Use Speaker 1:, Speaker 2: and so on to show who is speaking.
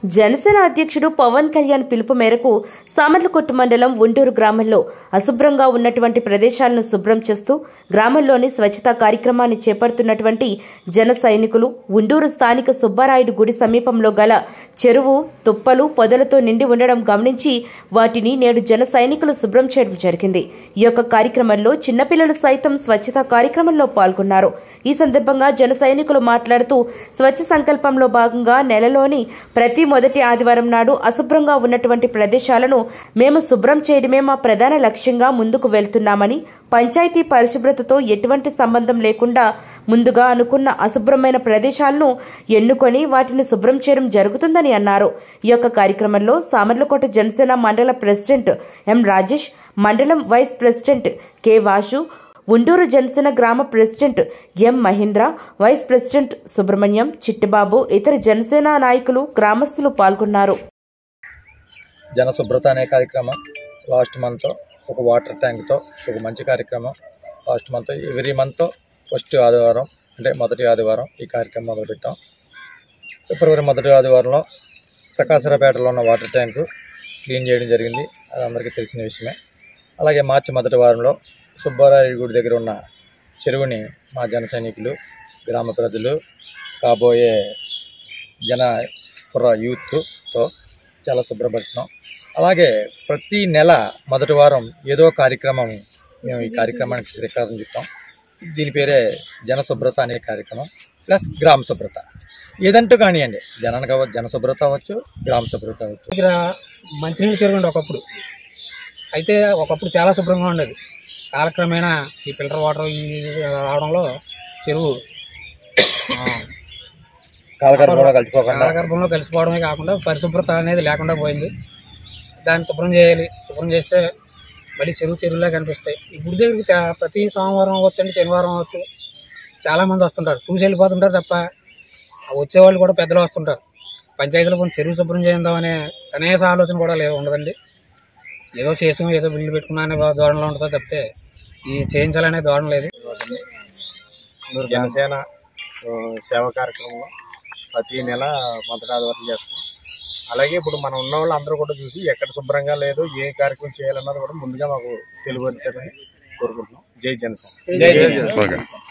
Speaker 1: జనసేన అధ్యక్షుడు పవన్ కళ్యాణ్ పిలుపు మేరకు సామర్లకోట మండలం ఉండూరు గ్రామంలో అశుభ్రంగా ఉన్నటువంటి ప్రదేశాలను శుభ్రం చేస్తూ గ్రామంలోని స్వచ్ఛతా కార్యక్రమాన్ని చేపడుతున్నటువంటి జన సైనికులు ఉండూరు స్థానిక సుబ్బారాయుడు గుడి సమీపంలో గల చెరువు తుప్పలు పొదలతో నిండి ఉండడం గమనించి వాటిని నేడు జన సైనికులు శుభ్రం చేయడం జరిగింది। ఈ యొక్క కార్యక్రమంలో చిన్నపిల్లలు సైతం స్వచ్ఛతా కార్యక్రమంలో పాల్గొన్నారు। ఈ సందర్భంగా జన సైనికులు మాట్లాడుతూ స్వచ్ఛ సంకల్పంలో భాగంగా నెలలోని ప్రతి మొదటి ఆదివారం నాడు అశుభ్రంగా ఉన్నటువంటి ప్రదేశాలను మేము శుభ్రం చేయడమే మా ప్రధాన లక్ష్యంగా ముందుకు వెళ్తున్నామని, పంచాయతీ పరిశుభ్రతతో ఎటువంటి సంబంధం లేకుండా ముందుగా అనుకున్న అశుభ్రమైన ప్రదేశాలను ఎన్నుకొని వాటిని శుభ్రం చేయడం జరుగుతుందని అన్నారు। ఈ యొక్క కార్యక్రమంలో సామర్లకోట జనసేన మండల ప్రెసిడెంట్ ఎం రాజేష్, మండలం vice president K Vasu, Unduru Janasena గ్రామ president M Mahendra, vice president Subrahmanyam, Chittibabu, ఇతర జనసేన నాయకులు, గ్రామస్తులు పాల్గొన్నారు।
Speaker 2: జన శుభ్రత అనే కార్యక్రమం లాస్ట్ మంత్ ఒక వాటర్ ట్యాంక్తో ఒక మంచి కార్యక్రమం last month every month first ఆదివారం అంటే మొదటి ఆదివారం ఈ కార్యక్రమం మొదలుపెట్టాం। ఫిబ్రవరి మొదటి ఆదివారంలో ప్రకాశరాపేటలో ఉన్న వాటర్ ట్యాంకు క్లీన్ చేయడం జరిగింది, అది అందరికీ తెలిసిన విషయమే। అలాగే మార్చి మొదటి వారంలో సుబ్బారాయుడు గుడి దగ్గర ఉన్న చెరువుని మా జన సైనికులు, గ్రామ ప్రజలు, కాబోయే జన యూత్తో చాలా శుభ్రపరిచినాం। అలాగే ప్రతి నెల మొదటి వారం ఏదో కార్యక్రమం మేము ఈ కార్యక్రమానికి శ్రీకారం చుట్టాం। దీని పేరే జన శుభ్రత అనే కార్యక్రమం ప్లస్ గ్రామ శుభ్రత, ఏదంటూ కానివ్వండి, జన శుభ్రత అవ్వచ్చు, గ్రామ శుభ్రత అవ్వచ్చు।
Speaker 3: ఇక్కడ మంచినీళ్ళు చెరువు ఒకప్పుడు అయితే ఒకప్పుడు చాలా శుభ్రంగా ఉండేది, కాలక్రమేణా ఈ ఫిల్టర్ వాటర్ రావడంలో చెరువు కాలగర్భంలో కలిసిపోవడమే కాకుండా పరిశుభ్రత అనేది లేకుండా పోయింది। దాన్ని శుభ్రం చేయాలి, శుభ్రం చేస్తే మళ్ళీ చెరువులా కనిపిస్తాయి। ఈ గుడి దగ్గరికి ప్రతి సోమవారం అవ్వచ్చు, శనివారం అవ్వచ్చు, చాలామంది వస్తుంటారు, చూసి వెళ్ళిపోతుంటారు తప్ప వచ్చేవాళ్ళు కూడా పెద్దలు వస్తుంటారు। పంచాయతీలో కొన్ని చెరువు శుభ్రం చేద్దామనే కనీస ఆలోచన కూడా ఉండదండి, ఏదో చేసాం ఏదో బిల్లు పెట్టుకున్నా అనే ధోరణిలో ఉంటుందో తప్పితే ఈ చేయించాలనే ధోరణి లేదు।
Speaker 2: జనసేన సేవా కార్యక్రమంలో ప్రతి నెల మొదటి ఆదివారం చేస్తాం। అలాగే ఇప్పుడు మనం ఉన్న వాళ్ళు అందరూ కూడా చూసి ఎక్కడ శుభ్రంగా లేదు, ఏ కార్యక్రమం చేయాలన్నది కూడా ముందుగా మాకు తెలియజేయాలని కోరుకుంటున్నాం। జై జనసేన।